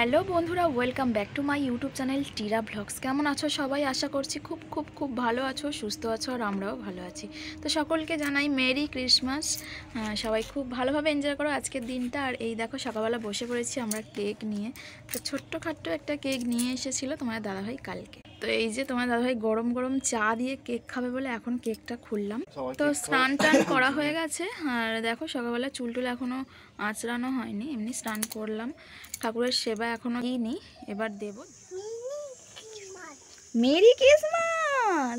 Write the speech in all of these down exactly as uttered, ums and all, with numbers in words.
Hello বন্ধুরা, welcome back to my YouTube channel টিরা vlogs. কেমন আছো সবাই? আশা করছি খুব খুব খুব ভালো আছো, সুস্থ আছো, আর আমরাও ভালো আছি। তো সকলকে জানাই মেরি ক্রিসমাস। সবাই খুব ভালোভাবে এনজয় করো আজকের দিনটা। আর এই দেখো সকালবেলা বসে পড়েছি আমরা কেক নিয়ে। তো ছোট্টখাট্টো একটা কেক নিয়ে এসেছিলো তোমার দাদাভাই কালকে। তো এই যে তোমার দাদাভাই গরম গরম চা দিয়ে কেক খাবে বলে এখন কেকটা খুললাম। তো স্নান টান করা হয়ে গেছে। আর দেখো সকালবেলা চুল টুল এখনও আঁচড়ানো হয়নি, এমনি স্নান করলাম। ঠাকুরের সেবা এখনো দিইনি, এবার দেব। Merry Christmas.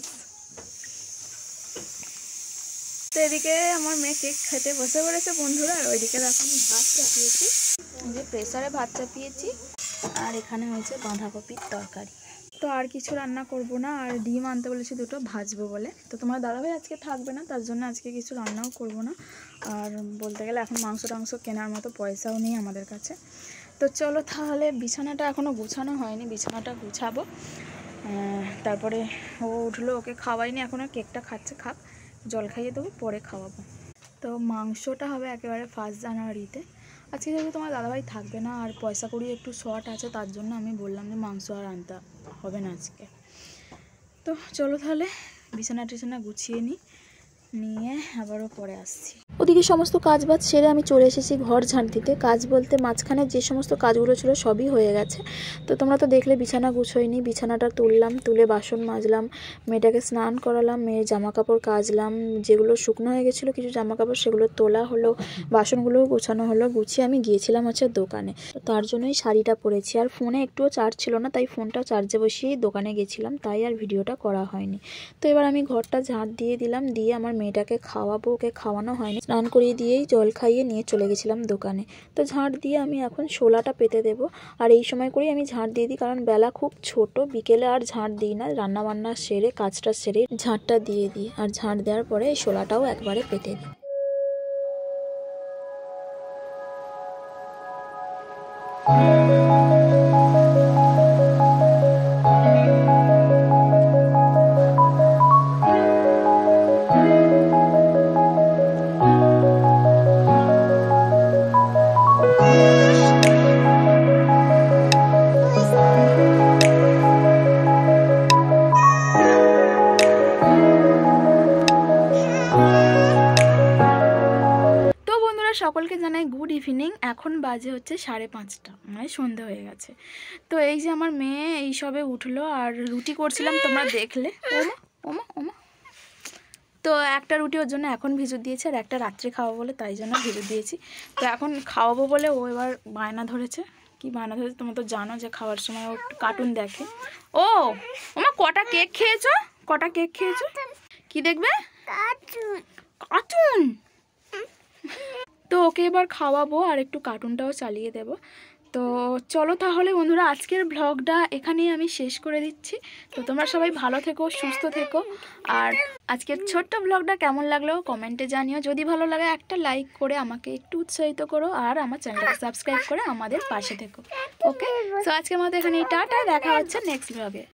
তো এদিকে আমার মেয়ে কেক খেতে বসে পড়েছে বন্ধুরা। আর ওইদিকে এখন ভাত চাপিয়েছি, যে প্রেসারে ভাত চাপিয়েছি। আর এখানে হয়েছে বাঁধাকপির তরকারি। তো আর কিছু রান্না করব না, আর ডিম আনতে বলেছি দুটো, ভাজবো বলে। তো তোমার দাদাভাই আজকে থাকবে না, তার জন্য আজকে কিছু রান্নাও করব না। আর বলতে গেলে এখন মাংস টাংস কেনার মতো পয়সাও নেই আমাদের কাছে। তো চলো তাহলে, বিছানাটা এখনও গুছানো হয়নি, বিছানাটা গুছাবো। তারপরে ও উঠলো, ওকে খাওয়াইনি এখনও, কেকটা খাচ্ছে, খাক, জল খাইয়ে দেবো, পরে খাওয়াবো। তো মাংসটা হবে একেবারে ফার্স্ট জানুয়ারিতে। আজকে যেহেতু তোমার দাদাভাই থাকবে না আর পয়সা কড়ি একটু শর্ট আছে, তার জন্য আমি বললাম যে মাংস আর আনতে হবে না আজকে। তো চলো তাহলে বিছানা টিছানা গুছিয়ে নিই, নিয়ে আবারও পরে আসছি। ওদিকে সমস্ত কাজ বাজ সেরে আমি চলে এসেছি ঘর ঝাঁট দিতে। কাজ বলতে মাঝখানে যে সমস্ত কাজগুলো ছিল সবই হয়ে গেছে। তো তোমরা তো দেখলে বিছানা গুছোইনি, বিছানাটা তুললাম, তুলে বাসন মাজলাম, মেয়েটাকে স্নান করালাম, মেয়ের জামা কাপড় কাচলাম, যেগুলো শুকনো হয়ে গেছিলো কিছু জামা কাপড় সেগুলো তোলা হলো, বাসনগুলোও গোছানো হলো। গুছিয়ে আমি গিয়েছিলাম হচ্ছে দোকানে, তো তার জন্যই শাড়িটা পরেছি। আর ফোনে একটুও চার্জ ছিল না, তাই ফোনটা চার্জে বসিয়েই দোকানে গেছিলাম, তাই আর ভিডিওটা করা হয়নি। তো এবার আমি ঘরটা ঝাঁট দিয়ে দিলাম, দিয়ে আমার মেয়েটাকে খাওয়াবো, ওকে খাওয়ানো হয়নি, স্নান করিয়ে দিয়েই জল খাইয়ে নিয়ে চলে গেছিলাম দোকানে। তো ঝাঁট দিয়ে আমি এখন শোলাটা পেতে দেব। আর এই সময় করেই আমি ঝাঁট দিয়ে দিই, কারণ বেলা খুব ছোট, বিকেলে আর ঝাঁট দিই না, রান্না বান্না সেরে কাজটা সেরে ঝাঁটটা দিয়ে দিই। আর ঝাঁট দেওয়ার পরে এই শোলাটাও একবারে পেতে দিই। সকলকে জানাই গুড ইভিনিং। এখন বাজে হচ্ছে সাড়ে পাঁচটা, মানে সন্ধে হয়ে গেছে। তো এই যে আমার মেয়ে এই সবে উঠলো, আর রুটি করছিলাম তোমরা দেখলে। ওমা ওমা ওমা তো একটা রুটি ওর জন্য এখন ভিজু দিয়েছে, আর একটা রাত্রে খাওয়াবো বলে তাই জন্য ভিজু দিয়েছি। তো এখন খাওয়াবো বলে ও এবার বায়না ধরেছে। কি বায়না ধরেছে তোমরা তো জানো, যে খাওয়ার সময় ও কার্টুন দেখে। ও ওমা কটা কেক খেয়েছো, কটা কেক খেয়েছো? কি দেখবে? কার্টুন। কার্টুন। তো ওকে এবার খাওয়াবো আর একটু কার্টুনটাও চালিয়ে দেব। তো চলো তাহলে বন্ধুরা, আজকের ব্লগটা এখানেই আমি শেষ করে দিচ্ছি। তো তোমরা সবাই ভালো থেকো, সুস্থ থেকো। আর আজকের ছোট্ট ব্লগটা কেমন লাগলো কমেন্টে জানিও। যদি ভালো লাগে একটা লাইক করে আমাকে একটু উৎসাহিত করো, আর আমার চ্যানেলটাকে সাবস্ক্রাইব করে আমাদের পাশে থেকো। ওকে, তো আজকের মতো এখানেই টাটা, দেখা হচ্ছে নেক্সট ব্লগে।